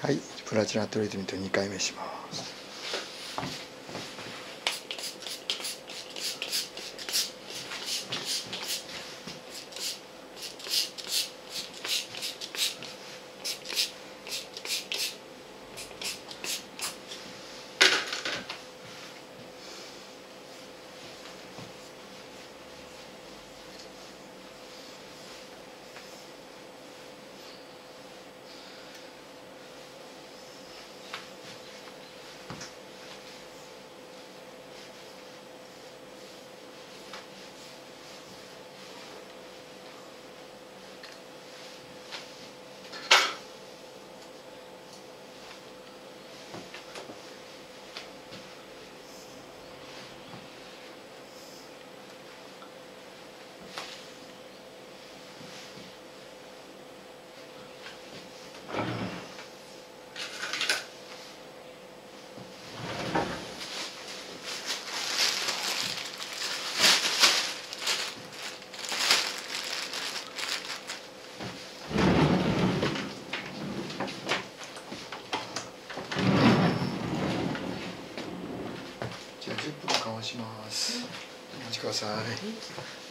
はい、プラチナトリートメント2回目します。じゃあ10分かわします。お待ちください。